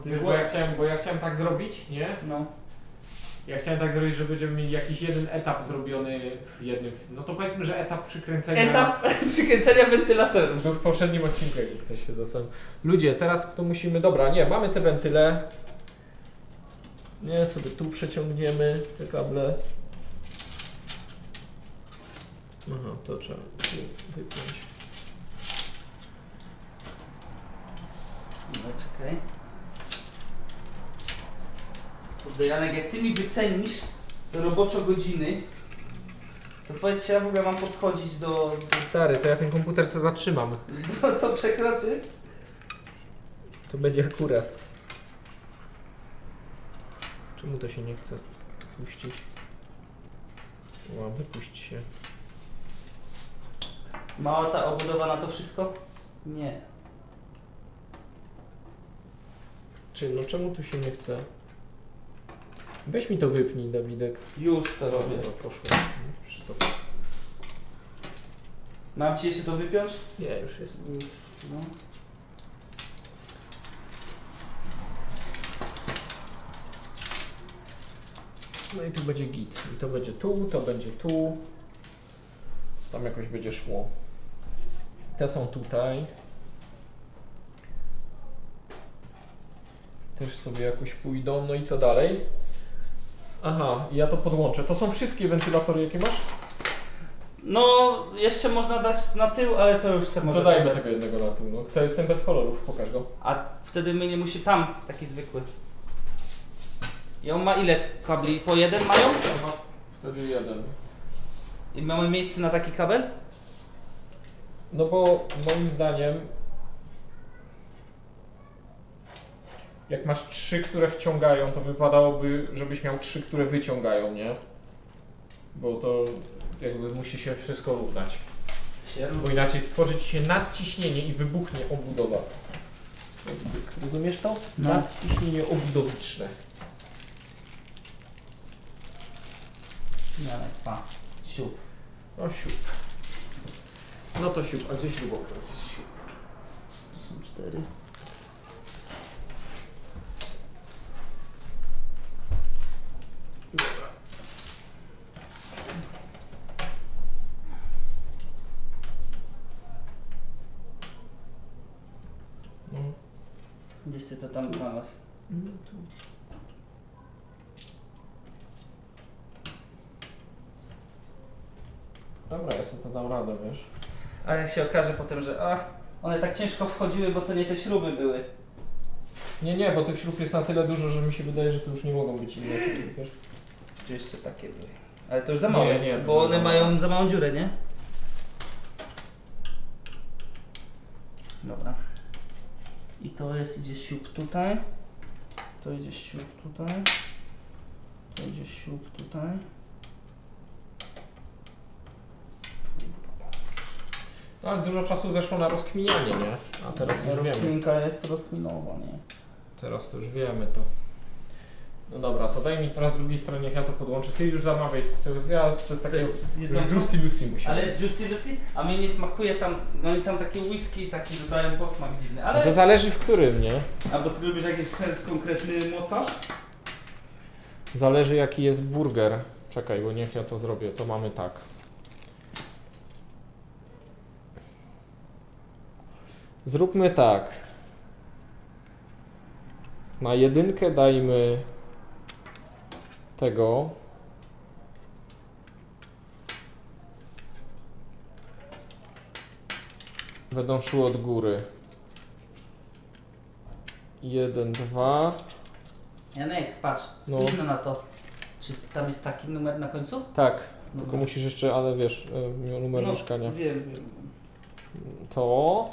Wiesz, bo ja chciałem tak zrobić, nie? No. Ja chciałem tak zrobić, że będziemy mieli jakiś jeden etap zrobiony w jednym. No to powiedzmy, że etap przykręcenia. Etap przykręcenia wentylatorów. Był w poprzednim odcinku, jak ktoś się zastanawiał. Ludzie, teraz to musimy. Dobra, nie, mamy te wentyle. Nie, sobie tu przeciągniemy te kable. Aha, to trzeba tu wypiąć. No czekaj. Kurde, Janek, jak ty mi wycenisz roboczo godziny, to powiedz, czy ja w ogóle mam podchodzić do... Stary, to ja ten komputer sobie zatrzymam. To przekroczy? To będzie akurat. Czemu to się nie chce puścić? O, wypuść się. Mała ta obudowa na to wszystko? Nie. No czemu tu się nie chce? Weź mi to wypnij, Dawidek. Już to robię. No, poszło. Mam ci jeszcze to wypiąć? Nie, już jest. Już, no. No i tu będzie git. I to będzie tu, to będzie tu. Tam jakoś będzie szło. Te są tutaj. Też sobie jakoś pójdą. No i co dalej? Aha, ja to podłączę. To są wszystkie wentylatory, jakie masz? No, jeszcze można dać na tył, ale to już sobie może... Dodajmy tego jednego na tył. No, to jest ten bez kolorów, pokaż go. A wtedy my nie musi tam, taki zwykły. I on ma ile kabli? Po jeden mają? Aha, wtedy jeden. I mamy miejsce na taki kabel? No bo moim zdaniem jak masz 3, które wciągają, to wypadałoby, żebyś miał 3, które wyciągają, nie? Bo to jakby musi się wszystko równać. Bo inaczej stworzyć się nadciśnienie i wybuchnie obudowa. Rozumiesz to? No. Nadciśnienie obudowiczne. Janek, pa. Siup. No siup. No to siup, a gdzie śrubokręt jest siup? To są 4. Dobra. Gdzieś ty to tam znalazł? No tu. Dobra, ja sobie to dam radę, wiesz. A jak się okaże potem, że one tak ciężko wchodziły, bo to nie te śruby były. Nie, bo tych śrub jest na tyle dużo, że mi się wydaje, że to już nie mogą być inne śruby, wiesz. Czy jeszcze takie były? Ale to już za małe, Nie, bo one mają za małą dziurę, nie? Dobra. I to jest, idzie siup tutaj. To idzie siup tutaj. To idzie siup tutaj. No, ale dużo czasu zeszło na rozkminianie, nie? A teraz już wiemy. Rozkminka jest rozkminowa, nie? Teraz to już wiemy to. No dobra, to daj mi teraz z drugiej strony, niech ja to podłączę. Ty już zamawiaj, ja z takiego Juicy Lucy muszę. Ale Juicy Lucy? A mnie nie smakuje tam, no i tam takie whisky taki dodają posmak dziwny, ale... No to zależy w którym, nie? Albo ty lubisz jakiś sens konkretny mocarz? Zależy jaki jest burger. Czekaj, bo niech ja to zrobię, to mamy tak. Zróbmy tak. Na jedynkę dajmy tego. Będą szły od góry. 1, 2. Janek, patrz, No. spójrzmy na to. Czy tam jest taki numer na końcu? Tak, No tylko musisz jeszcze, ale wiesz, numer mieszkania. Wiem. To.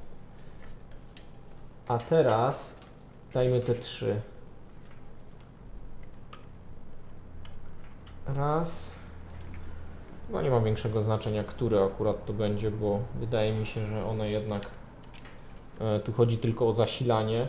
A teraz dajmy te 3. Raz. Chyba nie ma większego znaczenia, które akurat to będzie, bo wydaje mi się, że one jednak tu chodzi tylko o zasilanie.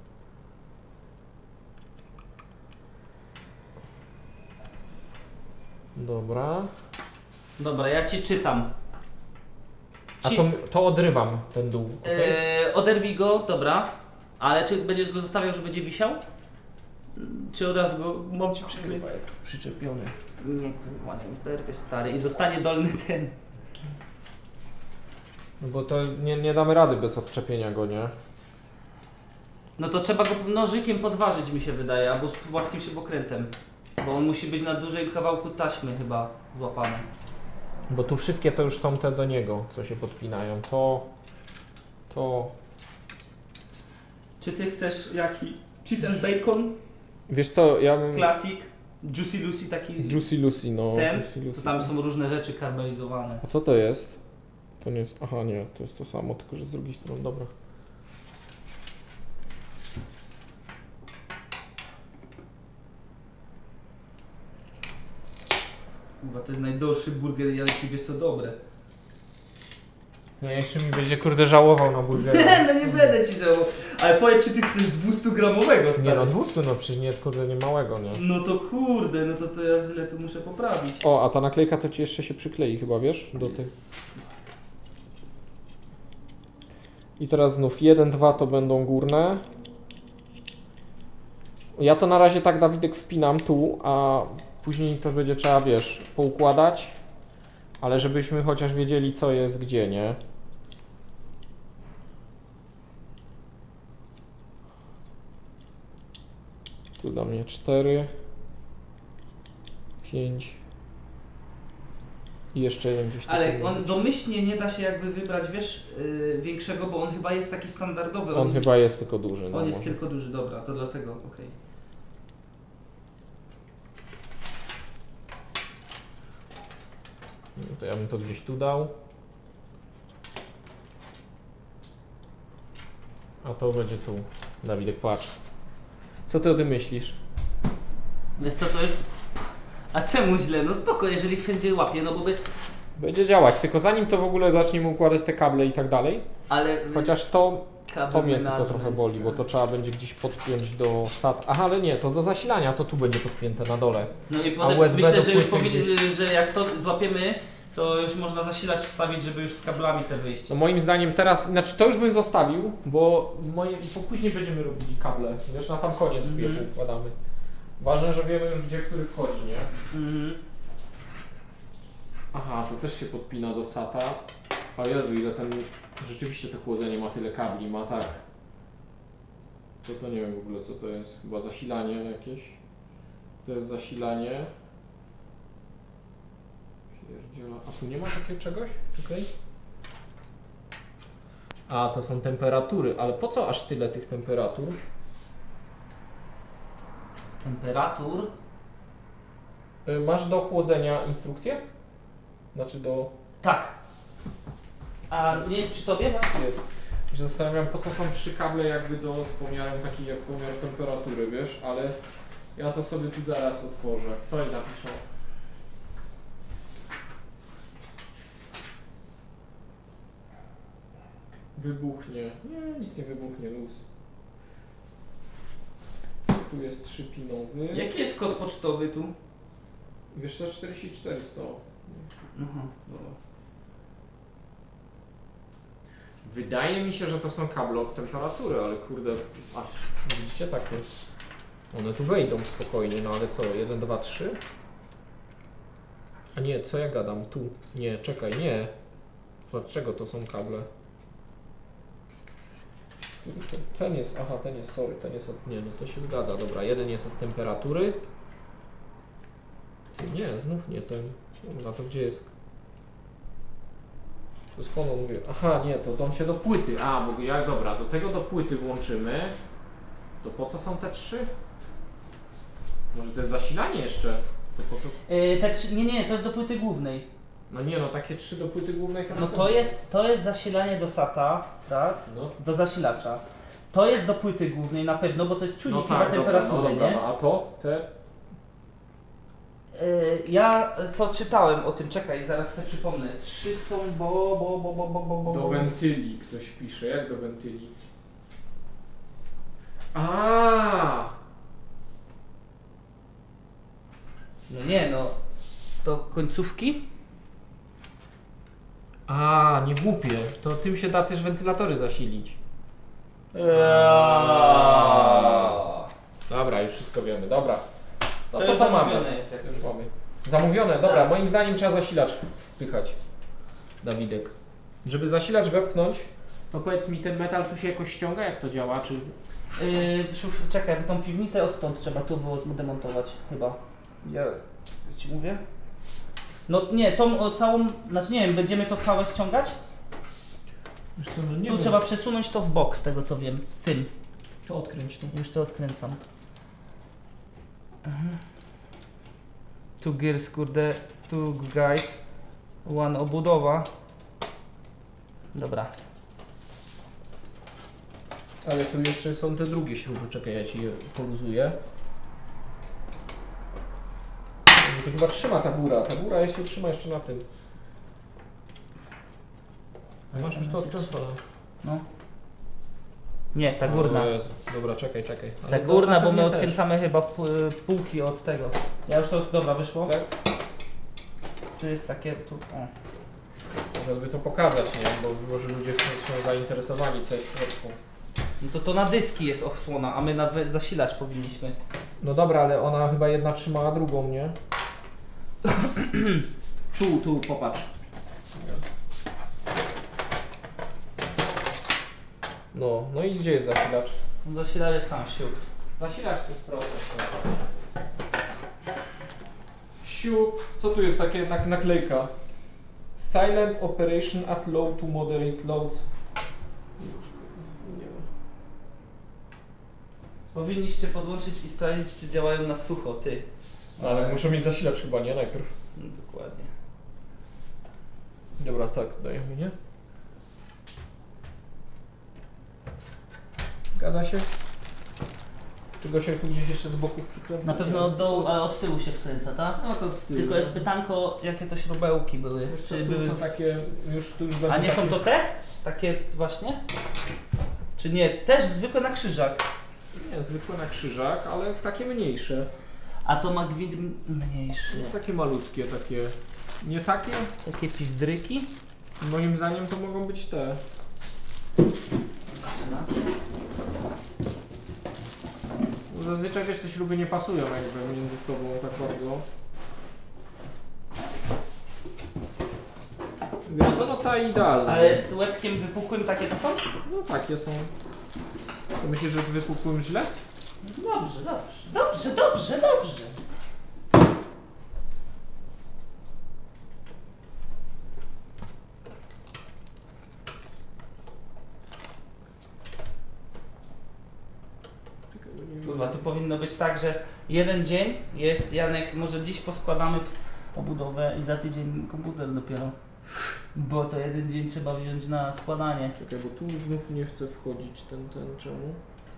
Dobra. Dobra, ja ci czytam. A to odrywam ten dół. Okay? Oderwij go, dobra. Ale czy będziesz go zostawiał, że będzie wisiał? Czy od razu go mam ci przykryć? Przyczepiony. Nie, kurwa, już derwie stary i zostanie dolny ten. No bo to nie damy rady bez odczepienia go, nie? No to trzeba go nożykiem podważyć, mi się wydaje, albo z płaskim śrubokrętem. Bo on musi być na dużej kawałku taśmy chyba złapany. Bo tu wszystkie to już są te do niego, co się podpinają. To... Czy ty chcesz jaki? Cheese and bacon? Wiesz co, ja bym... Classic? Juicy Lucy taki? Juicy Lucy, no. Ten? Juicy Lucy. To tam są różne rzeczy karmelizowane. A co to jest? To nie jest... Aha, nie, to jest to samo, tylko że z drugiej strony, dobra. Kurwa, to jest najdroższy burger, jaki wiesz co dobre. No jeszcze mi będzie kurde żałował na burgerze. No nie będę ci żałował. Ale powiedz, czy ty chcesz 200-gramowego, stary? Nie no, 200 no przecież nie, kurde, nie małego, nie? No to kurde, no to ja źle tu muszę poprawić. O, a ta naklejka to ci jeszcze się przyklei chyba, wiesz? Do tych. I teraz znów 1, 2 to będą górne. Ja to na razie tak, Dawidek, wpinam tu, a później to będzie trzeba, wiesz, poukładać. Ale żebyśmy chociaż wiedzieli, co jest gdzie, nie? Tu dla mnie 4, 5 i jeszcze jeden gdzieś tu. Ale on domyślnie nie da się jakby wybrać, wiesz, większego, bo on chyba jest taki standardowy. On chyba jest tylko duży. No on jest może. tylko duży, dobra, to dlatego, okej. No to ja bym to gdzieś tu dał. A to będzie tu. Dawidek, patrz. Co ty o tym myślisz? Wiesz co to jest? A czemu źle? No spoko, jeżeli będzie łapie, no bo by... Będzie działać, tylko zanim to w ogóle zaczniemy układać te kable i tak dalej. Ale... Chociaż to mnie tylko management, trochę boli, bo to trzeba będzie gdzieś podpiąć do SAT. Aha, ale nie, to do zasilania to tu będzie podpięte na dole. No i A potem USB myślę, do że już płyty powinien, że jak to złapiemy, to już można zasilać, wstawić, żeby już z kablami sobie wyjść. No moim zdaniem teraz, znaczy to już bym zostawił, bo później będziemy robili kable. Wiesz, na sam koniec wpierw układamy. Ważne, że wiemy już gdzie który wchodzi, nie? Aha, to też się podpina do SATA. O Jezu, ile ten... Rzeczywiście to chłodzenie ma tyle kabli, ma tak. To nie wiem w ogóle co to jest. Chyba zasilanie jakieś. To jest zasilanie. Pierdziela. A tu nie ma takiego czegoś? Czekaj. A, to są temperatury, ale po co aż tyle tych temperatur? Temperatur? Masz do chłodzenia instrukcję? Znaczy do... Tak. A nie jest przy tobie? Jest. I się zastanawiam, po co są 3 kable jakby z pomiarem takiej jak pomiar temperatury, wiesz, ale ja to sobie tu zaraz otworzę. Co oni napiszą? Wybuchnie. Nie, nic nie wybuchnie, luz. Tu jest 3-pinowy. Jaki jest kod pocztowy tu? Wiesz co, 4400. Aha, dobra. Wydaje mi się, że to są kable od temperatury, ale kurde, aż widzicie takie. One tu wejdą spokojnie, no ale co, 1, 2, 3? A nie, co ja gadam? Tu. Nie, czekaj, nie. Dlaczego to są kable? Ten jest, aha, ten jest, sorry, ten jest od, nie, no to się zgadza, dobra, jeden jest od temperatury. Nie, znów nie ten, na to gdzie jest? To skąd on mówi? Aha, nie, to on się do płyty, a, bo jak, dobra, do tego do płyty włączymy, to po co są te 3? Może to jest zasilanie jeszcze? To po co? Te 3, nie, to jest do płyty głównej. No nie, no takie 3 do płyty głównej. No to jest zasilanie do SATA, tak? No. Do zasilacza. To jest do płyty głównej na pewno, bo to jest czujnik No tak, chyba temperatury, dobra, nie? a to? Te? Ja to czytałem o tym, czekaj, zaraz sobie przypomnę. 3 są bo. Do wentyli ktoś pisze, jak do wentyli? A. No nie, no. To końcówki? A, nie głupie. To tym się da też wentylatory zasilić. Dobra, już wszystko wiemy, dobra. No To już mamy. zamówione jest jak Już mamy. Zamówione, dobra, Tak. moim zdaniem trzeba zasilacz wpychać. Dawidek. Żeby zasilacz wepchnąć, to powiedz mi, ten metal tu się jakoś ściąga, jak to działa, czy... Czekaj, tą piwnicę odtąd trzeba tu było zdemontować chyba. Ja ci mówię? No nie, tą całą, znaczy nie wiem, będziemy to całe ściągać? Wiesz co, no nie Tu wiem. trzeba przesunąć to w bok, z tego co wiem. Tym. To odkręć tu. Już to odkręcam. Two gears, kurde, two guys, one obudowa. Dobra. Ale tu jeszcze są te drugie śruby, czekaj, ja ci je poluzuję. To chyba trzyma ta góra jest się trzyma jeszcze na tym. A masz już to odkręcone. No. Nie, ta górna. O Jezu. Dobra, czekaj. Ta Ale górna, bo pewnie my też. odkręcamy chyba półki od tego. Ja już to, dobra, wyszło. Tak? Tu jest takie, tu, o. Żeby to pokazać, nie? Bo może ludzie są zainteresowani, co jest w środku. No to na dyski jest osłona, a my na zasilacz powinniśmy. No dobra, ale ona chyba jedna trzymała drugą, nie? Tu, popatrz. No i gdzie jest zasilacz? Zasilacz jest tam, siup. Zasilacz to jest proste. Siup, co tu jest takie naklejka? Silent operation at low to moderate loads. Nie wiem. Powinniście podłączyć i sprawdzić, czy działają na sucho, ty. No, ale muszę mieć zasilacz chyba, nie? Najpierw. No, dokładnie. Dobra, tak, dajemy, nie? Zgadza się? Czego się tu gdzieś jeszcze z boków przykręca? Na pewno od dołu, ale od tyłu się wkręca, tak? No to Tylko jest pytanko, jakie to śrubełki były. Wiesz co, Czy tu były... są takie, już A będą nie są takie- to te? Takie właśnie? Czy nie? Też zwykłe na krzyżak. Nie, zwykłe na krzyżak, ale takie mniejsze. A to ma gwint mniejszy. No, takie malutkie, takie... Nie takie? Takie pizdryki. Moim zdaniem to mogą być te. Bo zazwyczaj wiesz, te śruby nie pasują jakby między sobą tak bardzo. Wiesz co, no ta idealna. Ale z łebkiem wypukłym takie to są? No takie są. To myślisz, że z wypukłym źle? Dobrze. Czekaj, bo nie Kurwa, widzę. tu powinno być tak, że jeden dzień jest, Janek, może dziś poskładamy obudowę i za tydzień komputer dopiero. Bo to jeden dzień trzeba wziąć na składanie. Czekaj, bo tu znów nie chce wchodzić ten czemu?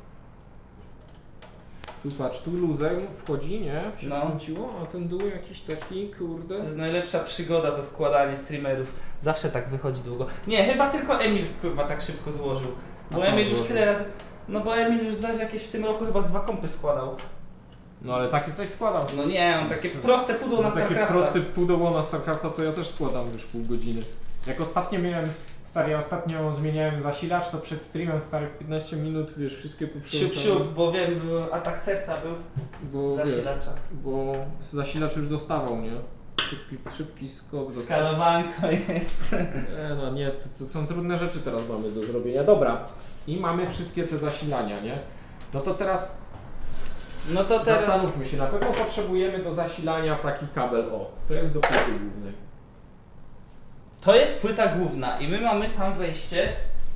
Tu patrz, tu luzem wchodzi, nie? Się No. wkręciło, a ten dół jakiś taki, To kurde. jest najlepsza przygoda to składanie streamerów. Zawsze tak wychodzi długo. Nie, chyba tylko Emil kurwa tak szybko złożył. A Bo co Emil on już złożył? tyle razy. No bo Emil już zaś jakieś w tym roku chyba z 2 kompy składał. No ale takie coś składam. No nie, on takie proste pudło na Takie StarCrafta. prosty pudełko na StarCrafta to ja też składam już pół godziny. Jak ostatnio miałem, stary, ja ostatnio zmieniałem zasilacz, to przed streamem, stary, w 15 minut, wiesz, wszystkie Siup, bo wiem, atak serca był bo wiesz, zasilacza. bo zasilacz już dostawał, nie? Szybki skok dostał. Skalowanko jest. No nie, to są trudne rzeczy teraz mamy do zrobienia. Dobra, i mamy wszystkie te zasilania, nie? No to teraz No to teraz. zastanówmy się, na pewno potrzebujemy do zasilania taki kabel, o, to jest do płyty głównej. To jest płyta główna i my mamy tam wejście.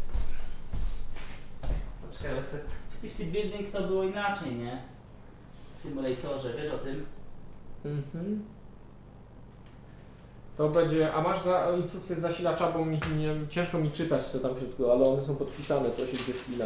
Poczekaj, bo sobie- w PC Building to było inaczej, nie? W symulatorze, wiesz o tym? Mhm. To będzie, a masz instrukcję z zasilacza, bo ciężko mi czytać co tam w środku, ale one są podpisane, co się gdzie wpina.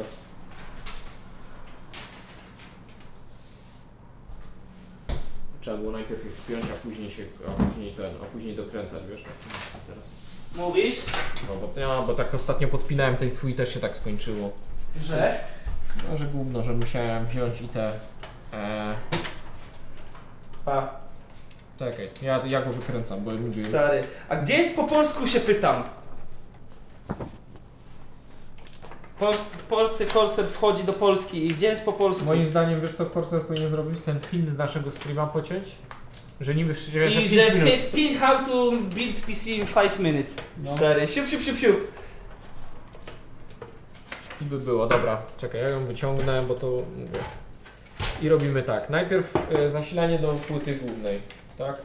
Trzeba było najpierw je wpiąć, a później dokręcać, wiesz, tak samo teraz. Mówisz, No bo tak ostatnio podpinałem ten swój, też się tak skończyło. że? No, że gówno, że musiałem wziąć i te... Czekaj, ja go wykręcam, bo lubię... Stary. A gdzie jest po polsku się pytam? W Polsce Corsair wchodzi do Polski i gdzie jest po polsku? Moim zdaniem, wiesz co Corsair powinien zrobić? Ten film z naszego streama pociąć? Że niby I że how to build PC in 5 minutes. No. Stary, siup. I by było, dobra, czekaj, ja ją wyciągnę, bo to mówię. I robimy tak, najpierw zasilanie do płyty głównej, tak?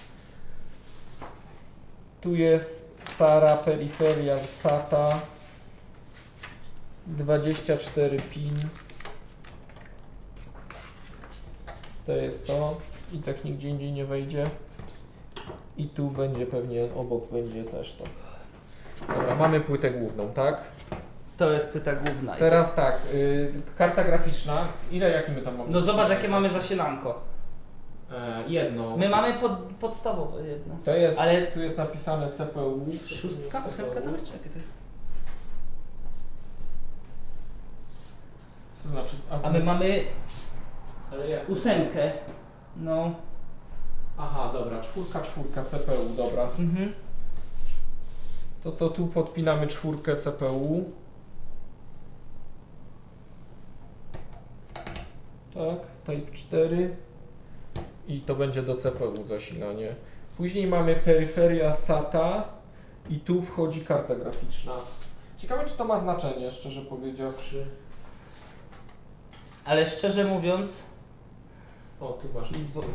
Tu jest SARA Periferia SATA 24 pin. To jest to i tak nigdzie indziej nie wejdzie. I tu będzie pewnie, obok będzie też to. Dobra, mamy płytę główną, tak? To jest płyta główna. Teraz tak, karta graficzna, jaki my tam mamy? No zobacz jakie mamy zasilanko. Jedno. My mamy podstawowe jedno. To jest, ale tu jest napisane CPU. 6, 8 tam jest, czekaj. Co znaczy? A my mamy Ale jak? 8. No. Aha, dobra, 4 CPU, dobra. Mhm. To tu podpinamy 4 CPU. Tak, Type 4. I to będzie do CPU zasilanie. Później mamy peryferia SATA i tu wchodzi karta graficzna. Ciekawe, czy to ma znaczenie, szczerze powiedziawszy. Ale szczerze mówiąc, O, tu masz.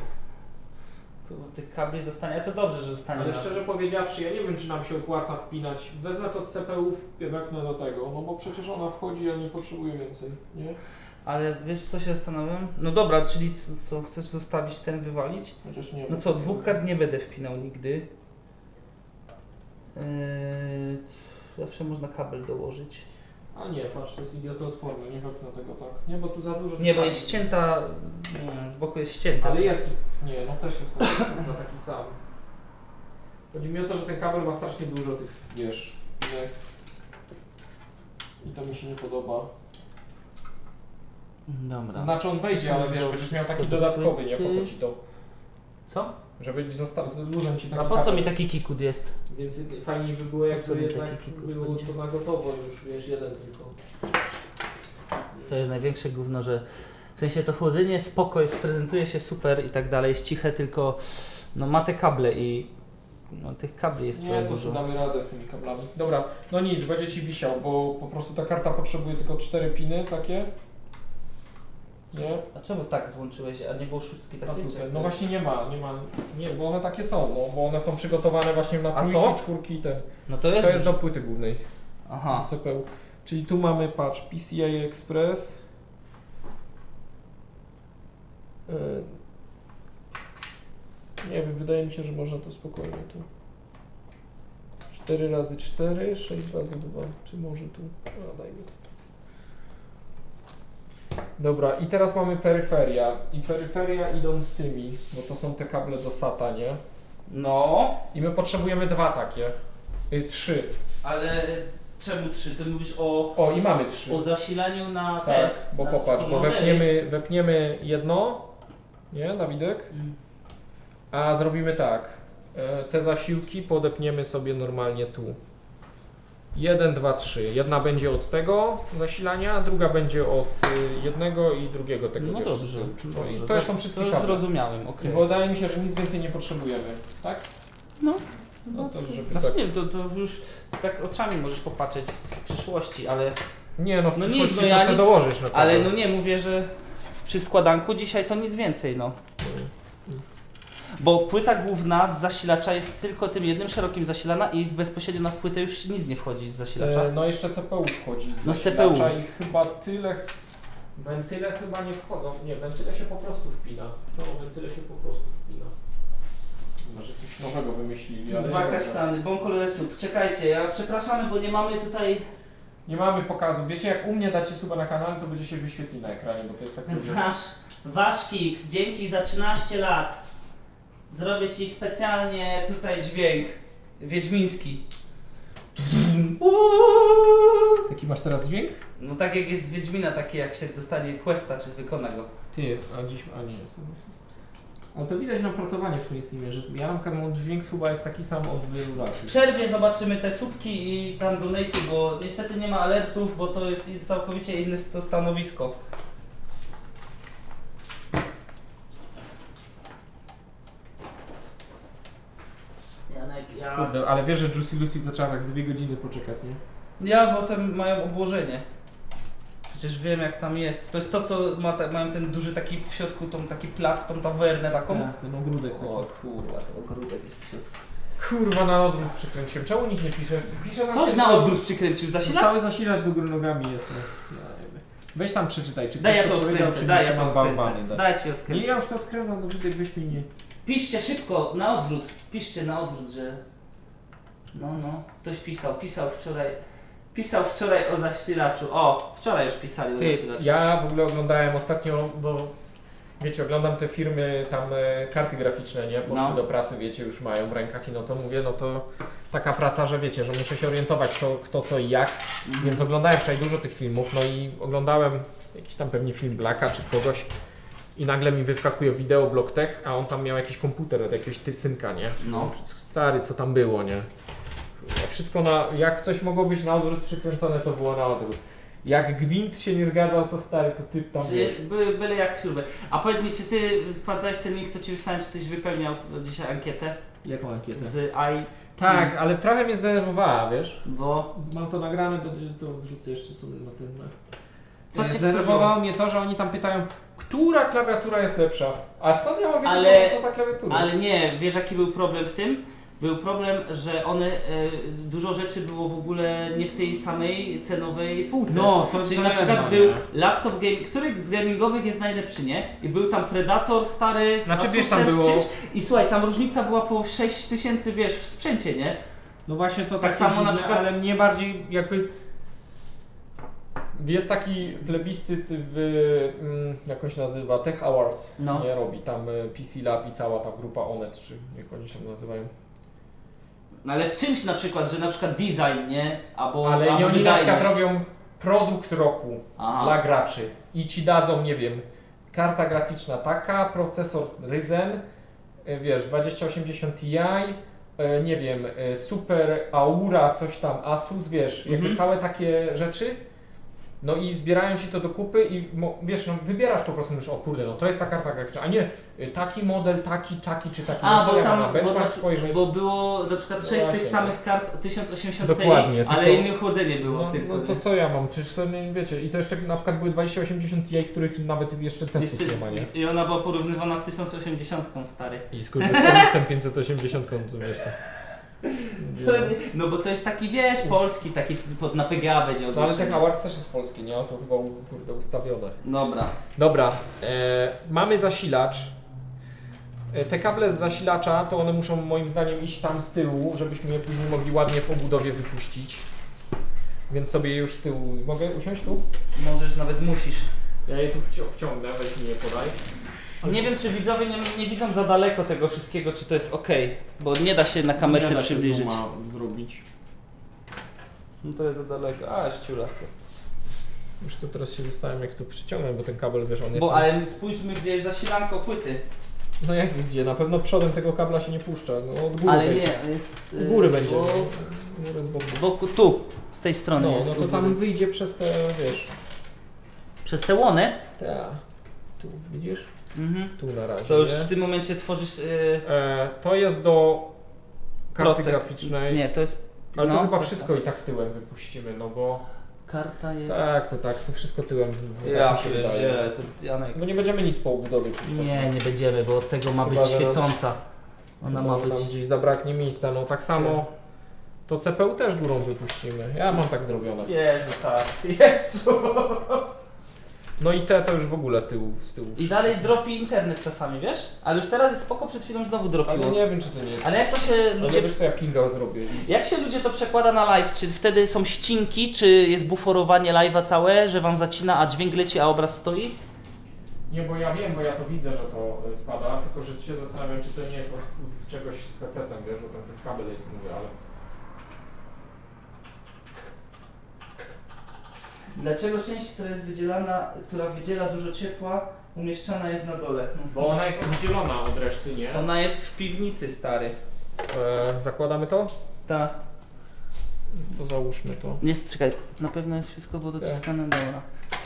tych kabli zostanie, ale to dobrze, że zostanie. Ale szczerze powiedziawszy, ja nie wiem, czy nam się opłaca wpinać. Wezmę to CPU, wepnę do tego, no bo przecież ona wchodzi, a nie potrzebuje więcej, nie? Ale wiesz co się zastanawiam? No dobra, czyli co chcesz zostawić ten wywalić? Chociaż nie. No co, 2 kart nie będę wpinał nigdy. Zawsze można kabel dołożyć. A nie, patrz, to jest idiotoodporne, nie wepnę tego tak. Nie, bo tu za dużo... Nie, bo jest ścięta, z boku jest ścięta. Ale jest, nie, no też jest taki sam. Chodzi mi o to, że ten kabel ma strasznie dużo tych, wiesz, pinek. I to mi się nie podoba. Dobra. To znaczy on wejdzie, ale wiesz, będziesz miał taki dodatkowy, nie? Po co ci to? Co? Żeby z luzem ci taki A po co kabel. mi taki kikut jest? Więc fajniej by było, jakby mi jednak taki kikut było będzie? to na gotowo już, wiesz, jeden tylko. To jest największe gówno, że w sensie to chłodzenie spoko jest, prezentuje się super i tak dalej, jest ciche, tylko no ma te kable i no tych kabli jest Nie, trochę to dużo. sobie damy radę z tymi kablami. Dobra, no nic, będzie ci wisiał, bo po prostu ta karta potrzebuje tylko 4 piny takie. Nie? A czemu tak złączyłeś, a nie było szóstki A takiej? tutaj, no właśnie nie, bo one takie są, no, bo one są przygotowane właśnie na A trójki, to? czwórki i ten. No to jest. To jest do płyty głównej, Aha. CPU. Czyli tu mamy, patrz, PCI Express. Nie wiem, wydaje mi się, że można to spokojnie tu. 4 razy 4, 6 razy 2, czy może tu? A, dajmy to tu. Dobra, i teraz mamy peryferia. I peryferia idą z tymi, bo to są te kable do SATA, nie? No, I my potrzebujemy 2 takie. 3. ale czemu 3? Ty mówisz o O, i mamy 3. zasilaniu na Tak, bo na popatrz, bo modele. wepniemy jedno, nie, Dawidek? A zrobimy tak, te zasiłki podepniemy sobie normalnie tu. 1, 2, 3. Jedna będzie od tego zasilania, druga będzie od jednego i drugiego tego. No wiesz, dobrze, no i to są wszystkie to kable. zrozumiałem, I okej. wydaje mi się, że nic więcej nie potrzebujemy, tak? No. No to żeby Znaczy, tak... nie, to już tak oczami możesz popatrzeć z przyszłości, ale Nie no, w No nic, przyszłości no ja to sobie nic- dołożysz na ale no nie, mówię, że przy składanku dzisiaj to nic więcej, no. Bo płyta główna z zasilacza jest tylko tym jednym szerokim zasilana i bezpośrednio na płytę już nic nie wchodzi z zasilacza. No jeszcze CPU wchodzi z No z zasilacza CPU. i chyba tyle... Wentyle chyba nie wchodzą. Nie, wentyle się po prostu wpina. No, wentyle się po prostu wpina. Może coś nowego wymyślili, ale... Dwa nie wiem. kasztany, bon koloresów. Czekajcie, ja przepraszamy, bo nie mamy tutaj Nie mamy pokazu. Wiecie, jak u mnie dacie suba na kanale, to będzie się wyświetli na ekranie, bo to jest tak sobie... wasz Kiks, dzięki za 13 lat. Zrobię ci specjalnie tutaj dźwięk wiedźmiński. Jaki masz teraz dźwięk? No tak jak jest z Wiedźmina, takie jak się dostanie questa, czy wykona go. Ty, a dziś... A nie jest. Ale to widać na pracowaniu w Streamie, że ja na przykład mój dźwięk suba jest taki sam od wielu lat. W przerwie zobaczymy te słupki i tam donaty, bo niestety nie ma alertów, bo to jest całkowicie inne to stanowisko. Janek, Kurde, ale wiesz, że Juicy Lucy to trzeba tak z 2 godziny poczekać, nie? Ja, bo tam mają obłożenie. Przecież wiem jak tam jest. To jest to, co mają ten duży taki w środku, taki plac, tą tawernę taką. Tak, ten ogródek. O kurwa, ten ogródek jest w środku. Kurwa, na odwrót przykręciłem. Czemu nikt nie pisze? Pisze Coś na odwrót przykręcił, zasilacz? Cały zasilacz do góry nogami jest. No. Weź tam przeczytaj, czy Daj ktoś ja to powiedział, odkręcę, czy daj nie, ja czy to mam bałwany odkręcę. dać. Dajcie odkręcę. Nie, ja już to odkręcam, no tutaj weź mi nie. Piszcie szybko, na odwrót. Piszcie na odwrót, że... No. Ktoś pisał wczoraj o zasilaczu. O, wczoraj już pisali o zasilaczu. Ja w ogóle oglądałem ostatnio, bo wiecie, oglądam te firmy tam karty graficzne, nie? Poszły do prasy, wiecie, już mają w rękach i no to mówię, no to taka praca, że wiecie, że muszę się orientować kto co i jak, więc oglądałem wczoraj dużo tych filmów, no i oglądałem jakiś tam pewnie film Blacka czy kogoś i nagle mi wyskakuje wideo Blocktech, a on tam miał jakiś komputer od jakiegoś synka, nie? No. Stary, co tam było, nie? Wszystko jak coś mogło być na odwrót przykręcone, to było na odwrót. Jak gwint się nie zgadzał, to stary, to typ tam wiesz. Byle jak śruby. A powiedz mi, czy ty wpłacałeś ten link, co ci wysłałem, czy tyś wypełniał dzisiaj ankietę? Jaką ankietę? Z Tak, ale trochę mnie zdenerwowała, wiesz? Bo? Mam to nagrane, bo to wrzucę jeszcze sobie na tym. Co cię zdenerwowało mnie to, że oni tam pytają, która klawiatura jest lepsza? A skąd ja mam wiedzieć, Ale- co to ta klawiatura? Ale nie, wiesz jaki był problem w tym? Był problem, że one, dużo rzeczy było w ogóle nie w tej samej cenowej półce. No, to Czyli na przykład był laptop, który z gamingowych jest najlepszy, nie? I był tam Predator stary z Znaczy, wiesz, Asusem tam było- I słuchaj, tam różnica była po 6000, wiesz, w sprzęcie, nie? No właśnie to Tak samo na przykład- ale mnie bardziej jakby... Jest taki plebiscyt jak on się nazywa, Tech Awards, No. nie robi tam PC Lab i cała ta grupa Onet, czy jak oni się nazywają. No ale w czymś na przykład, że na przykład design, nie? Albo Ale albo oni na przykład wydajność. robią produkt roku dla graczy i ci dadzą, nie wiem, karta graficzna taka, procesor Ryzen, wiesz, 2080 Ti, nie wiem, Super Aura, coś tam, Asus, wiesz, jakby całe takie rzeczy. No i zbierają ci to do kupy i wiesz, no wybierasz po prostu, mówisz, o kurde, no to jest ta karta graficzna, a nie taki model, taki czy taki, A, no co bo ja tam, mam na benchmark spojrzeć. bo było na przykład 6 No tych właśnie, samych kart 1080 Dokładnie, Ti, ale tylko- inne chłodzenie było No, tylko. no to nie? co ja mam? Przecież to nie wiecie. I to jeszcze na przykład były 2080 Ti, których nawet jeszcze testów nie ma, nie? I ona była porównywana z 1080 stary. I z RX 580 to wiesz to. No bo to jest taki, wiesz, polski, taki na PGA będzie No ale ogłoszony. Tech Awards też jest polski, nie? To chyba kurde ustawione. Dobra. Dobra, mamy zasilacz. Te kable z zasilacza to one muszą moim zdaniem iść tam z tyłu, żebyśmy je później mogli ładnie w obudowie wypuścić. Więc sobie już z tyłu. Mogę usiąść tu? Możesz, nawet musisz. Ja je tu wciągnę, weź mi je podaj. Nie wiem, czy widzowie nie widzą za daleko tego wszystkiego, czy to jest ok, bo nie da się na kamerce przybliżyć. Zrobić. No to jest za daleko. A, ściula. Już co, teraz się zastanawiam jak tu przyciągnąć, bo ten kabel, wiesz, on jest Bo tam... ale spójrzmy, gdzie jest zasilanko płyty. No jak gdzie? Na pewno przodem tego kabla się nie puszcza, no od góry. Ale tej- nie, jest... U góry będzie. Bo, Góry z boku. z boku, tu, z tej strony No, jest. no u to góry. tam wyjdzie przez te, wiesz... Przez te łony? Tu, widzisz? Mhm. Tu na razie, To już nie? w tym momencie tworzysz... To jest do karty procek. graficznej. Nie, to jest... Ale to no, chyba tak, wszystko i tak tyłem wypuścimy, no bo... Karta jest... Tak, to wszystko tyłem. Ja tak mi się wydaje. pierdzielę, to Janek... No nie będziemy nic po obudowie puszczać. Nie będziemy, bo od tego ma Chyba, być że świecąca. Ona ma być... Nam gdzieś zabraknie miejsca, no tak samo to CPU też górą wypuścimy. Ja mam tak zrobione. Jezu, tak. Jezu! No i to już w ogóle z tyłu. I dalej dropi internet czasami, wiesz? Ale już teraz jest spoko, przed chwilą znowu dropiło. Ale nie wiem czy to nie jest. Ale jak to się No ludzie... wiesz co ja pinga zrobię. Jak się ludzie to przekłada na live? Czy wtedy są ścinki, czy jest buforowanie live'a całe, że wam zacina, a dźwięk leci, a obraz stoi? Nie, bo ja wiem, bo ja to widzę, że to spada, tylko że się zastanawiam czy to nie jest od czegoś z PC-tem, wiesz, bo tam ten kabel jest, mówię, ale... Dlaczego część, która jest wydzielana, która wydziela dużo ciepła, umieszczona jest na dole. No. Bo ona jest oddzielona od reszty, nie? Ona jest w piwnicy, stary. Zakładamy to? Tak. To załóżmy to. Jest, czekaj, na pewno jest wszystko dociskane, dobra.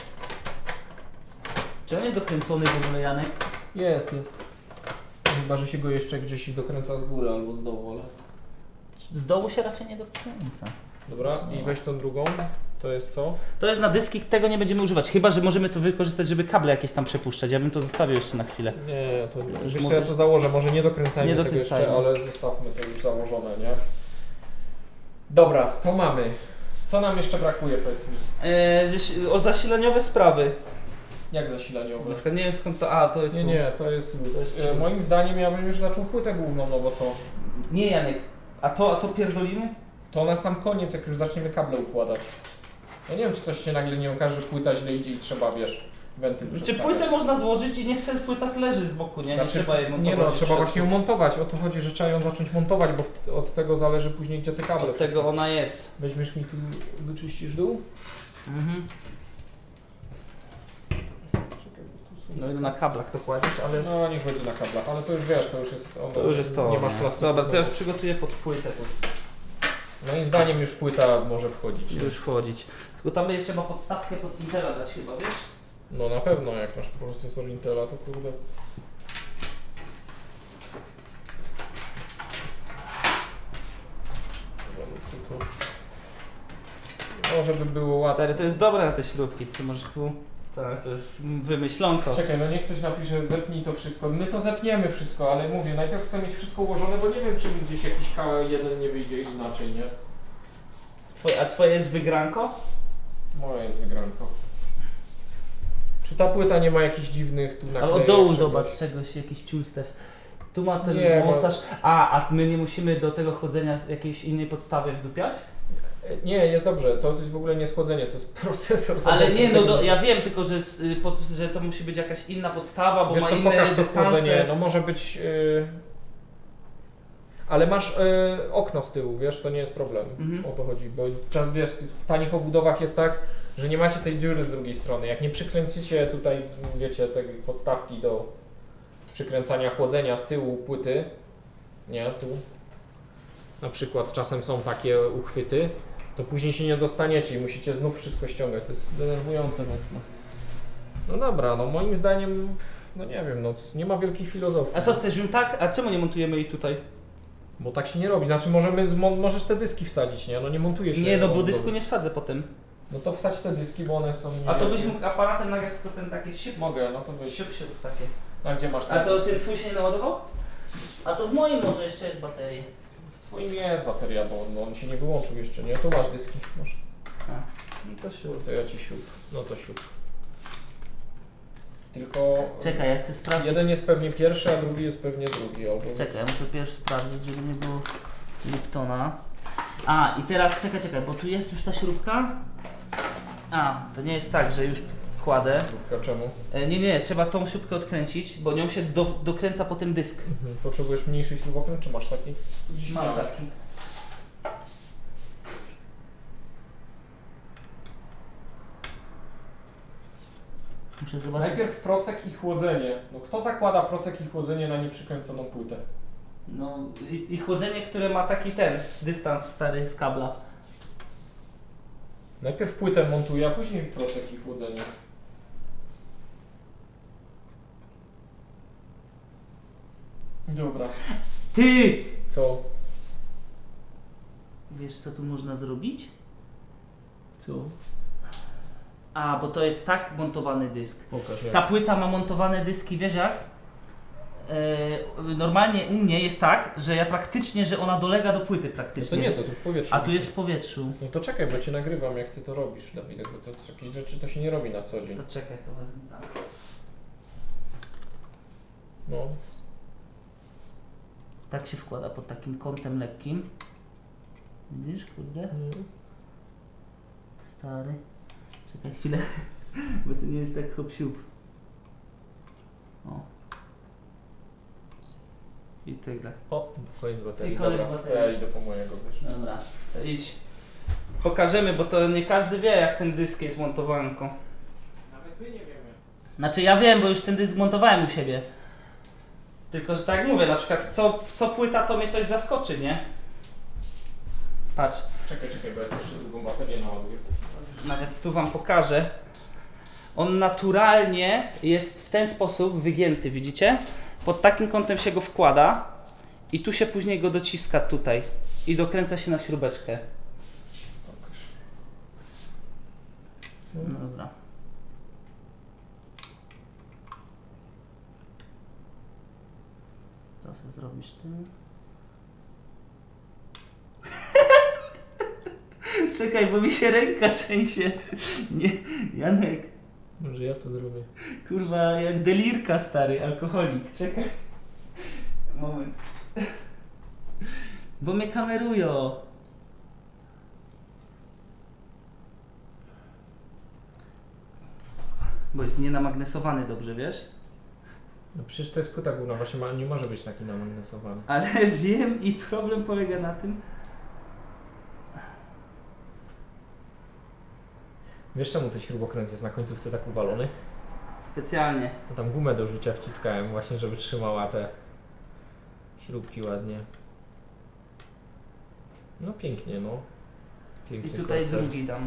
Czy on jest dokręcony w ogóle, Janek? Jest. Chyba, że się go jeszcze gdzieś dokręca z góry albo z dołu, ale... Z dołu się raczej nie dokręca. Dobra, i weź tą drugą. To jest co? To jest na dyski, tego nie będziemy używać, chyba że możemy to wykorzystać, żeby kable jakieś tam przepuszczać. Ja bym to zostawił jeszcze na chwilę. Nie, to wiesz co, ja to założę, może nie dokręcajmy tego jeszcze, ale zostawmy to już założone, nie? Dobra, to mamy. Co nam jeszcze brakuje, powiedz mi? O zasilaniowe sprawy. Jak zasilaniowe? Na przykład nie wiem skąd to, to jest... Nie, to jest luz. To jest moim zdaniem ja bym już zaczął płytę główną, no bo co? Nie, Janek, a to pierdolimy? To na sam koniec, jak już zaczniemy kable układać. Ja nie wiem, czy coś się nagle nie okaże, że płyta źle idzie i trzeba, wiesz, wentyl Czy przestawiać. płytę można złożyć i niech sobie płyta leży z boku, nie? Znaczy, Nie trzeba jej montować. nie no, trzeba właśnie ją montować. O to chodzi, że trzeba ją zacząć montować, bo od tego zależy później, gdzie te kable. Od tego ona jest. Weźmiesz mi tu, wyczyścisz dół? Mhm. No i na kablach to kładziesz, ale... No niech będzie na kablach, ale to już wiesz, to już jest... To już jest to. Nie masz plastiku. Dobra, to ja już przygotuję pod płytę. Moim zdaniem już płyta może wchodzić. Już wchodzić. Tylko tam będzie trzeba podstawkę pod Intela dać chyba, wiesz? No na pewno, jak masz procesor Intela, to kurde... No, żeby było łatwo. Stary, to jest dobre na te śrubki, ty możesz tu... Tak, to jest wymyślonko. Czekaj, no niech ktoś napisze, zepnij to wszystko. My to zepniemy wszystko, ale mówię, najpierw chcę mieć wszystko ułożone, bo nie wiem, czy mi gdzieś jakiś K1 nie wyjdzie inaczej, nie? A twoje jest wygranko? Moja jest wygranko. Czy ta płyta nie ma jakichś dziwnych tu naklejek? Ale od dołu czegoś? zobacz jakiś ciustew. Tu ma ten Nie, mocarz. A my nie musimy do tego chodzenia jakiejś innej podstawy wdupiać? Nie, jest dobrze, to jest w ogóle nie schłodzenie, to jest procesor. Ale nie, no ja wiem, tylko że to musi być jakaś inna podstawa, bo Wiesz ma co, inne pokaż to dystanse. schłodzenie, no może być... Ale masz okno z tyłu, wiesz, to nie jest problem, o to chodzi, bo wiesz, w tanich obudowach jest tak, że nie macie tej dziury z drugiej strony. Jak nie przykręcicie tutaj, wiecie, tej podstawki do przykręcania chłodzenia z tyłu płyty, nie, tu, na przykład czasem są takie uchwyty, to później się nie dostaniecie i musicie znów wszystko ściągać. To jest denerwujące mocno. No dobra, no moim zdaniem, no nie wiem, no nie ma wielkiej filozofii. A co chcesz, ją tak? A czemu nie montujemy jej tutaj? Bo tak się nie robi. Znaczy możesz te dyski wsadzić, nie? No nie montuje się. Nie, no bo dysku nie wsadzę potem. No to wsadź te dyski, bo one są... A to byś mógł aparatem nagrać tylko ten taki siup? Mogę, no to byś... Siup takie. A gdzie masz A to ten twój się nie naładował? A to w moim może jeszcze jest baterii. W twoim jest bateria, bo on się nie wyłączył jeszcze, nie? Tu masz dyski, masz. A, no to siup. To ja ci siup. No to siup. Tylko... Czekaj, ja chcę sprawdzić. Jeden jest pewnie pierwszy, a drugi jest pewnie drugi. Albo... Czekaj, ja muszę pierwszy sprawdzić, żeby nie było Liptona. A, i teraz czekaj, bo tu jest już ta śrubka. A, to nie jest tak, że już kładę. Śrubka czemu? Nie, trzeba tą śrubkę odkręcić, bo nią się dokręca potem dysk. Potrzebujesz mniejszy śrubokręt, czy masz taki? Mam taki. Muszę zobaczyć. Najpierw procek i chłodzenie. No kto zakłada procek i chłodzenie na nieprzykręconą płytę? No i chłodzenie, które ma taki dystans stary z kabla. Najpierw płytę montuję, a później procek i chłodzenie. Dobra. Ty! Co? Wiesz co tu można zrobić? Co? A, bo to jest tak montowany dysk. Pokaż jak. Ta płyta ma montowane dyski, wiesz jak? Normalnie u mnie jest tak, że ja praktycznie, że ona dolega do płyty No praktycznie. to nie, to tu w powietrzu. A tu jest w powietrzu. No to czekaj, bo cię nagrywam, jak ty to robisz, Dawidek, bo to takie rzeczy to się nie robi na co dzień. To czekaj, to wezmę tak. No. Tak się wkłada pod takim kątem lekkim. Widzisz, kurde? Stary. Czekaj chwilę, bo to nie jest tak hop-siup. O. I tyle. O, koniec baterii. I koniec Dobra, baterii. to ja idę po mojego, wiesz. Dobra, to idź. Pokażemy, bo to nie każdy wie, jak ten dysk jest montowanką. Nawet my nie wiemy. Znaczy ja wiem, bo już ten dysk zmontowałem u siebie. Tylko, że tak jak mówię, na przykład co płyta to mnie coś zaskoczy, nie? Patrz. Czekaj, bo jest jeszcze drugą baterię naładuję. Nawet tu wam pokażę. On naturalnie jest w ten sposób wygięty, widzicie? Pod takim kątem się go wkłada i tu się później go dociska tutaj i dokręca się na śrubeczkę. No dobra. To sobie zrobisz ty. Czekaj, bo mi się ręka trzęsie. Nie, Janek. Może ja to zrobię. Kurwa, jak delirka stary, alkoholik. Czekaj. Moment. Bo mnie kamerują. Bo jest nienamagnesowany dobrze, wiesz? No przecież to jest płyta główna, właśnie nie może być taki namagnesowany. Ale wiem i problem polega na tym. Wiesz czemu ten śrubokręt jest na końcówce tak uwalony? Specjalnie. No tam gumę do rzucia wciskałem właśnie, żeby trzymała te śrubki ładnie. No pięknie, no. Piękny I tutaj koncept. drugi dam.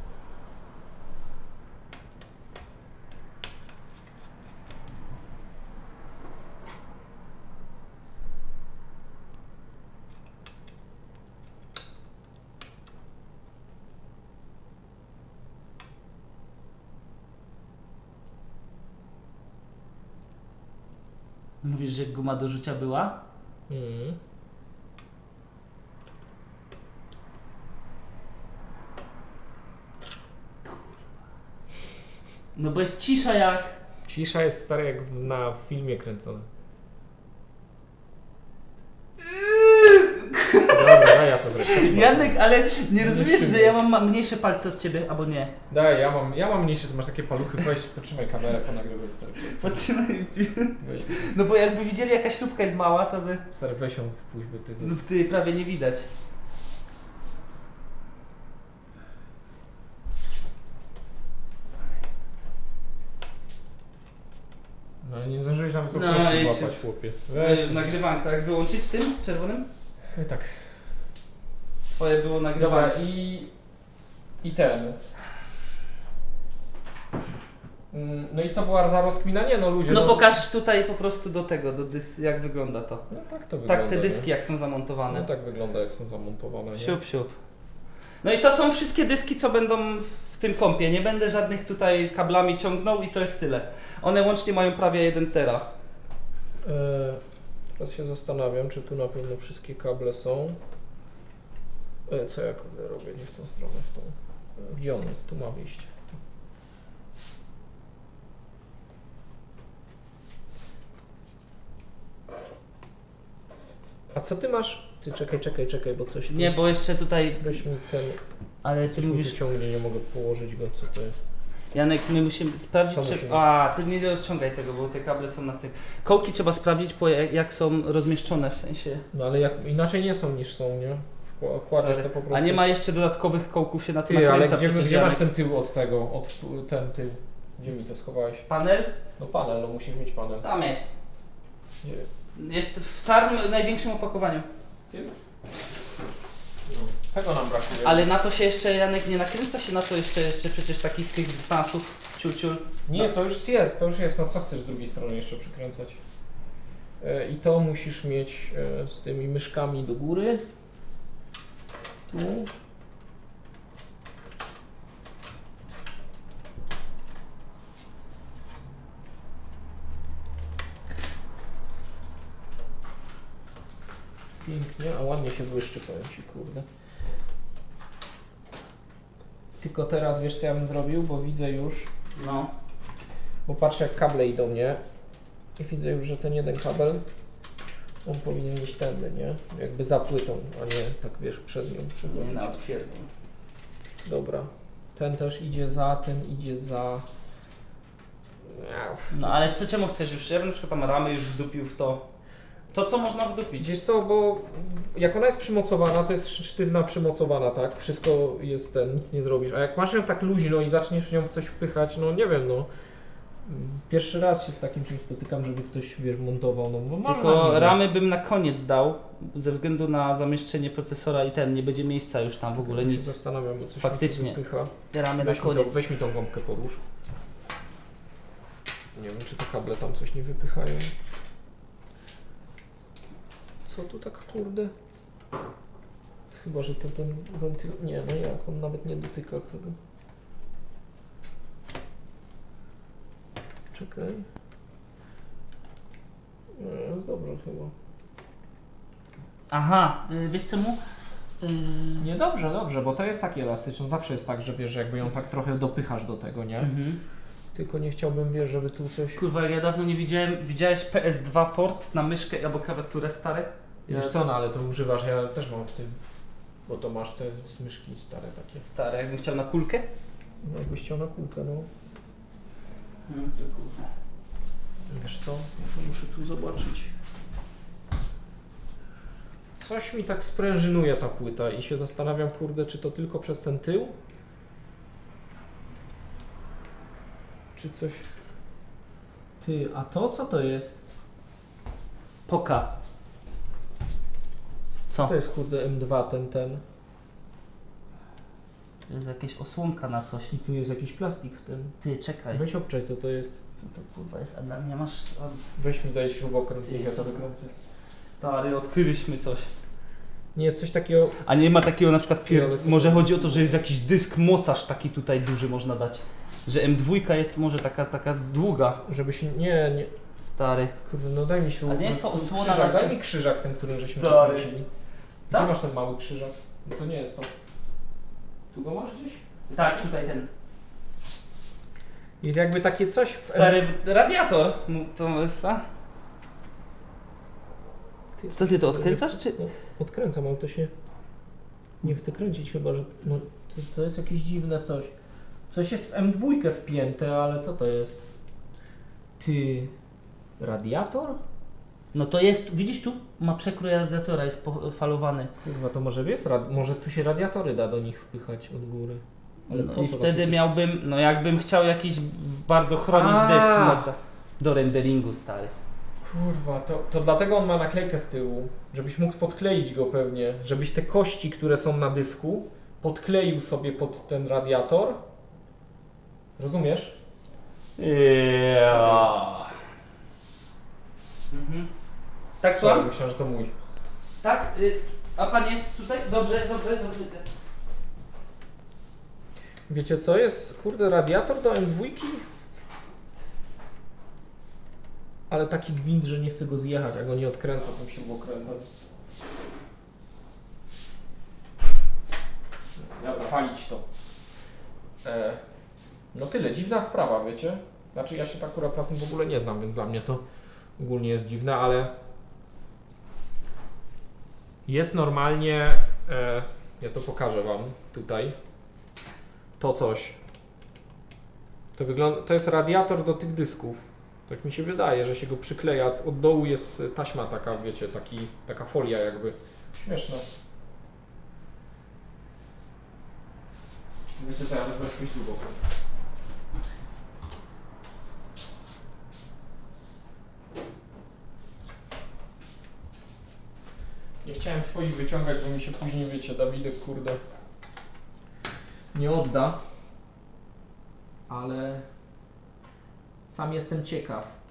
Mówisz, że guma do rzucia była? Mhm. No bo jest cisza jak... Cisza jest stary jak na filmie kręcone. Dobra, daj ja to zresztą. Janek, ale nie rozumiesz, że ja mam mniejsze palce od ciebie, albo nie? Daj, ja mam mniejsze, ty masz takie paluchy, weź, potrzymaj kamerę, ponagrywaj stary. Patrzymy. Weź, No bo jakby widzieli jaka śrubka jest mała, to by... stary, weź ją wpuść, bo ty... No wtedy prawie nie widać. No nie zdążyłeś nawet No, otworzyć idź. złapać, chłopie. Weź. Nagrywanko, jak wyłączyć tym czerwonym? Tak. Twoje było Dobra, nagrywane. i ten. No i co była za rozkmina? Nie no ludzie. No pokaż tutaj po prostu do tego, jak wygląda to. No tak to wygląda. Tak te dyski nie? jak są zamontowane. No tak wygląda jak są zamontowane. Nie? Siup, siup. No i to są wszystkie dyski, co będą w tym kompie. Nie będę żadnych tutaj kablami ciągnął i to jest tyle. One łącznie mają prawie 1 tera. Teraz się zastanawiam, czy tu na pewno wszystkie kable są. Co ja kurde robię? Nie w tą stronę, w tą. Gdzie on jest? Tu ma wyjście. A co ty masz? Ty czekaj, bo coś tu... Nie, bo jeszcze tutaj... Weź mi ten... Ale ty mówisz... Ciągnie, nie mogę położyć go, co to jest. Janek, my musimy sprawdzić, Co czy... musimy? A, ty nie rozciągaj tego, bo te kable są na tych... Kołki trzeba sprawdzić, jak są rozmieszczone, w sensie... No ale jak inaczej nie są niż są, nie? Kładziesz to po prostu... A nie ma jeszcze dodatkowych kołków się na to Ty, ale nakręca przecież, gdzie masz Janek. ten tył od tego? Ten tył. Gdzie mi to schowałeś? Panel? No panel, no musisz mieć panel. Tam jest. Gdzie? Jest w czarnym, największym opakowaniu. No, tego nam brakuje. Ale na to się jeszcze, Janek, nie nakręca się na to jeszcze przecież takich tych dystansów, ciul. Nie, to już jest. No co chcesz z drugiej strony jeszcze przykręcać? I to musisz mieć z tymi myszkami do góry. Tu. Pięknie, a ładnie się błyszczy, powiem ci, kurde. Tylko teraz wiesz co ja bym zrobił, bo widzę już, No. bo patrzę jak kable idą, nie? I widzę już, że ten jeden kabel, on powinien iść tędy, nie? Jakby za płytą, a nie tak wiesz, przez nią Nie przechodzić. na odpierdol. Dobra. Ten też idzie za, ten idzie za... No ale czemu chcesz już? Ja bym na przykład tam ramy już wdupił w to. To co można wdupić? Wiesz co, bo jak ona jest przymocowana, to jest sztywna przymocowana, tak? Wszystko jest nic nie zrobisz. A jak masz ją tak luźno i zaczniesz w nią w coś wpychać, no nie wiem, no. Pierwszy raz się z takim czymś spotykam, żeby ktoś, wiesz, montował. No, bo można Tylko niby. ramy bym na koniec dał, ze względu na zamieszczenie procesora i nie będzie miejsca już tam w ogóle Ja się nic. zastanawiam, bo coś Faktycznie. mi tu wypycha. Ramy na koniec. Weź mi tą gąbkę podłóż. Nie wiem, czy te kable tam coś nie wypychają. Co tu tak kurde? Chyba, że to ten wentyl... Nie, no jak? On nawet nie dotyka tego. Czekaj. Nie, jest dobrze chyba. Aha, wiesz czemu? Nie, dobrze, bo to jest taki elastyczny. Zawsze jest tak, że wiesz, że jakby ją tak trochę dopychasz do tego, nie? Tylko nie chciałbym, wiesz, żeby tu coś... Kurwa, ja dawno nie widziałem. Widziałeś PS2 port na myszkę albo klawiaturę stare? Wiesz co, no ale to używasz, ja też mam w tym. Bo to masz te myszki stare takie. Stare, jakbym chciał na kulkę? No jakbyś chciał na kulkę, no. Wiesz co, muszę tu zobaczyć. Coś mi tak sprężynuje ta płyta i się zastanawiam, kurde, czy to tylko przez ten tył? Czy coś... Ty, a to co to jest? Poka. Co? To jest kurde M2 ten. To jest jakaś osłonka na coś. I tu jest jakiś plastik w tym. Ty, czekaj. Weź obczaj co to jest. Co to kurwa jest? A nie masz... Weź mi daj śrubokręt, niech ja to wykręcę. Stary, odkryliśmy coś. Nie jest coś takiego... A nie ma takiego na przykład Ale co może to? chodzi o to, że jest jakiś dysk mocarz taki tutaj duży można dać. Że M2 jest może taka długa. Żeby się... Nie... Stary. Kurde, no daj mi śrubę. A nie jest to osłona krzyżak, na daj tym? mi krzyżak ten, który żeśmy Stary. przekręcili. Co? Gdzie masz ten mały krzyżak? No to nie jest to. Tu go masz gdzieś? Tak, tutaj ten. Jest jakby takie coś w... Stary radiator. To jest ta? Co ty to odkręcasz, czy? No, odkręcam, ale to się... Nie chcę kręcić chyba, że... No, to jest jakieś dziwne coś. Coś jest w M2 wpięte, ale co to jest? Ty... Radiator? No to jest, widzisz tu? Ma przekrój radiatora, jest falowany. Kurwa, to może jest... Może tu się radiatory da do nich wpychać od góry. Ale No po i co wtedy takie- miałbym, no jakbym chciał jakiś bardzo chronić A. dysk moca do renderingu, stary. Kurwa, to dlatego on ma naklejkę z tyłu, żebyś mógł podkleić go pewnie, żebyś te kości, które są na dysku, podkleił sobie pod ten radiator. Rozumiesz? Tak, słucham? Myślałem, że to mój. Tak? A pan jest tutaj? Dobrze. Wiecie co jest, kurde, radiator do M2? Ale taki gwint, że nie chcę go zjechać, a go nie odkręca tym śrubokrętem. Dobra, palić to. No tyle, dziwna sprawa, wiecie? Znaczy ja się tak akurat na tym w ogóle nie znam, więc dla mnie to ogólnie jest dziwne, ale jest normalnie, ja to pokażę wam tutaj, to coś. To wygląda, to jest radiator do tych dysków. Tak mi się wydaje, że się go przykleja, od dołu jest taśma taka, wiecie, taka folia jakby. Śmieszne. Wiecie co, ja wezmę swój śrubokręt. Nie chciałem swoich wyciągać, bo mi się później, wiecie, Dawidek, kurde, nie odda. Ale sam jestem ciekaw.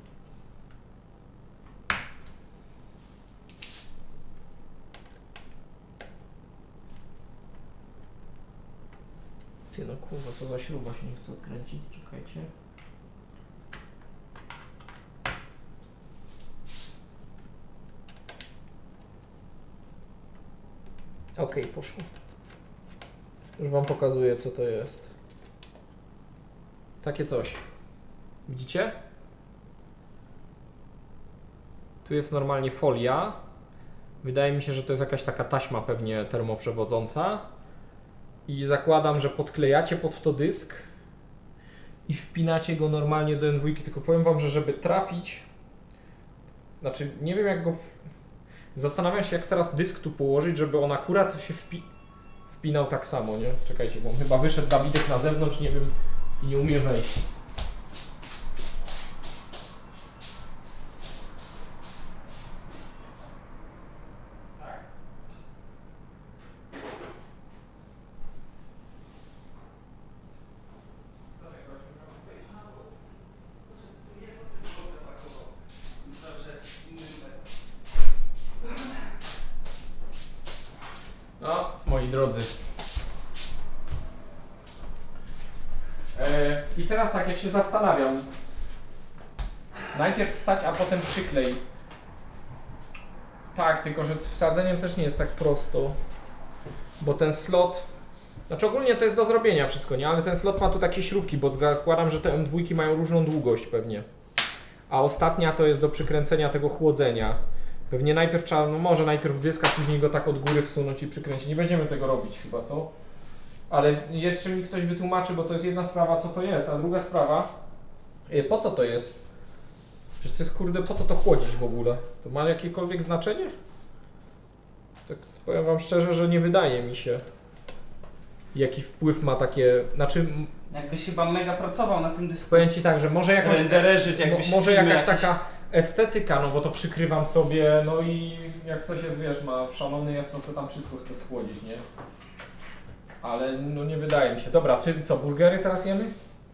Ty no kurwa, co za śruba się nie chce odkręcić, czekajcie. Okej, poszło. Już wam pokazuję, co to jest. Takie coś. Widzicie? Tu jest normalnie folia. Wydaje mi się, że to jest jakaś taka taśma pewnie termoprzewodząca. I zakładam, że podklejacie pod to dysk i wpinacie go normalnie do M2, tylko powiem wam, że żeby trafić, znaczy nie wiem jak go, zastanawiam się jak teraz dysk tu położyć, żeby on akurat się wpinał tak samo, nie? Czekajcie, bo chyba wyszedł Dawidek na zewnątrz, nie wiem, i nie umie wejść. moi drodzy. I teraz tak jak się zastanawiam. Najpierw wsać, a potem przyklej. Tak, tylko że z wsadzeniem też nie jest tak prosto. Bo ten slot... Znaczy ogólnie to jest do zrobienia wszystko, nie? Ale ten slot ma tu takie śrubki, bo zakładam, że te M2 mają różną długość pewnie. A ostatnia to jest do przykręcenia tego chłodzenia. Pewnie najpierw trzeba, no może najpierw dysk, a później go tak od góry wsunąć i przykręcić. Nie będziemy tego robić chyba, co? Ale jeszcze mi ktoś wytłumaczy, bo to jest jedna sprawa, co to jest, a druga sprawa, po co to jest? Przecież to jest, kurde, po co to chłodzić w ogóle? To ma jakiekolwiek znaczenie? Tak powiem wam szczerze, że nie wydaje mi się, jaki wpływ ma takie, znaczy... Jakbyś chyba mega pracował na tym dysku. Powiem ci tak, że może jakaś, może jakaś taka estetyka, no bo to przykrywam sobie, no i jak ktoś jest, wiesz, ma szalony jest, to co tam wszystko chce schłodzić, nie? Ale no nie wydaje mi się. Dobra, czyli co, burgery teraz jemy?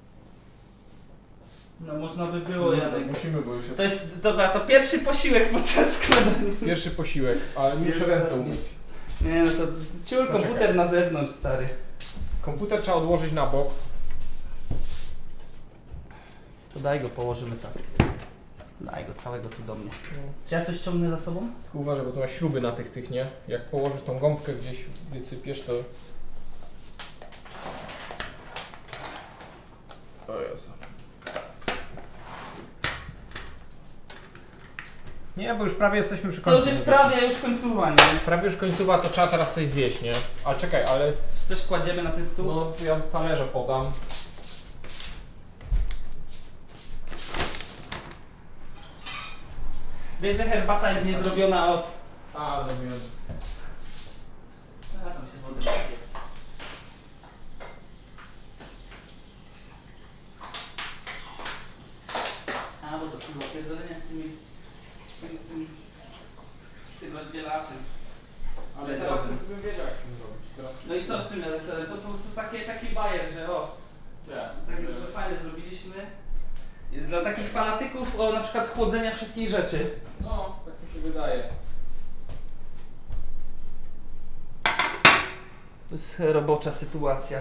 No można by było, Janek. Musimy, bo już jest... To jest, dobra, to pierwszy posiłek podczas składania. Pierwszy posiłek, ale muszę ręce umyć. Nie no to ciul komputer na zewnątrz, stary. Komputer trzeba odłożyć na bok. To daj go, położymy tak. Daj go całego tu do mnie. Czy ja coś ciągnę za sobą? Tylko uważaj, bo tu masz śruby na tych, nie? Jak położysz tą gąbkę gdzieś, wysypiesz, to... O Jezu. Nie, bo już prawie jesteśmy przy końcu. To już jest prawie już końcowa, nie? Prawie już końcowa, to trzeba teraz coś zjeść, nie? Ale czekaj, ale... Czy coś kładziemy na ten stół? No, ja talerze podam. Wiesz, że herbata jest nie zrobiona od... A, zrobiłem. A, tam się wody leje. A, bo to było pierdolenie z tym rozdzielaczem. Ale teraz już bym wiedział, jak to zrobić. Teraz... No i co z tym elektorem? To po prostu taki bajer, że o, tak, że fajnie zrobiliśmy. Jest dla takich fanatyków o na przykład chłodzenia wszystkich rzeczy. No, tak mi się wydaje. To jest robocza sytuacja.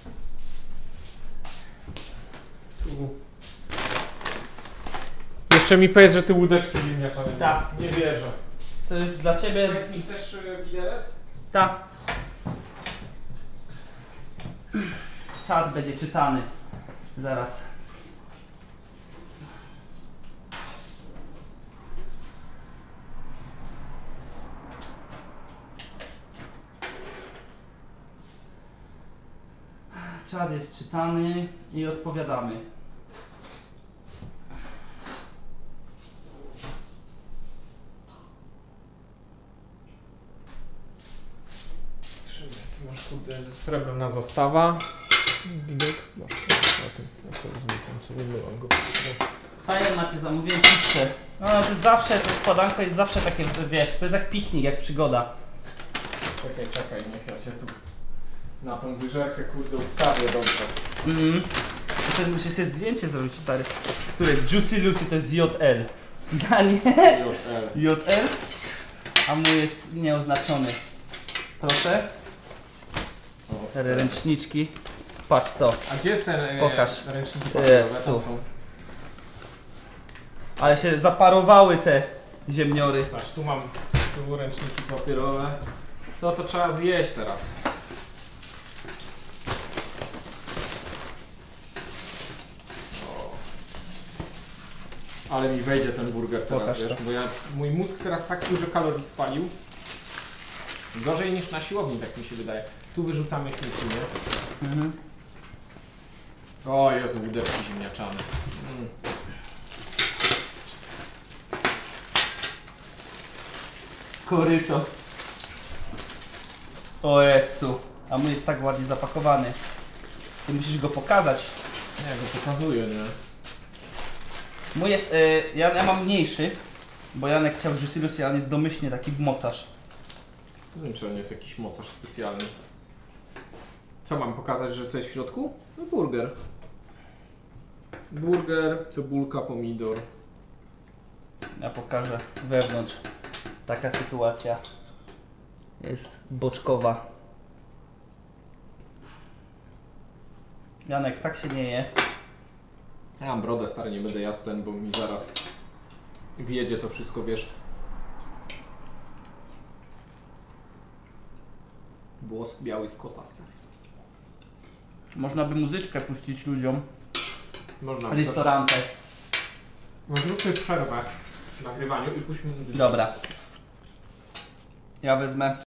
Tu. Jeszcze mi powiedz, że ty łódeczki ziemniaczane. Tak. Nie wierzę. To jest dla ciebie... Powiedz mi, chcesz widelec? Tak. Czat będzie czytany. Zaraz. Czat jest czytany i odpowiadamy. Masz kurde ze srebrna zastawa. Widok. No, na tym. Ja sobie zmytam, sobie myłam go. Fajnie macie, zamówiłem pizzę. No to jest zawsze, to składanko jest zawsze takie, wiesz, to jest jak piknik, jak przygoda. Czekaj, niech ja się tu na tą wyżerkę kurde ustawię dobrze. To muszę sobie zdjęcie zrobić, stary. Które jest Juicy Lucy, to jest JL. A nie? JL? A mój jest nieoznaczony. Proszę. Te ręczniczki. Patrz to. A gdzie jest ten Pokaż. ręczniki papierowe? Jezu. Ale się zaparowały te ziemniory. Patrz, tu mam ręczniki papierowe. To trzeba zjeść teraz. O. Ale mi wejdzie ten burger teraz, Pokaż wiesz, to. bo mój mózg teraz tak dużo kalorii spalił. Gorzej niż na siłowni, tak mi się wydaje. Tu wyrzucamy śmieci, nie? O Jezu, łódeczki ziemniaczane. Koryto. O Jezu. A mój jest tak ładnie zapakowany. Ty musisz go pokazać. Nie, go pokazuję, nie? Mój jest, ja mam mniejszy, bo Janek chciał Juicy Lucy, a on jest domyślnie taki mocarz. Nie wiem, czy on jest jakiś mocarz specjalny. Co mam pokazać, że co jest w środku? No burger. Burger, cebulka, pomidor. Ja pokażę wewnątrz. Taka sytuacja jest boczkowa. Janek, tak się nie je. Ja mam brodę, stary, nie będę jadł ten, bo mi zaraz wjedzie to wszystko, wiesz. Włos biały z kota, stary. Można by muzyczkę puścić ludziom Można. w restaurantach. No zróbmy przerwę w nagrywaniu i puśćmy muzyczkę. Dobra. Ja wezmę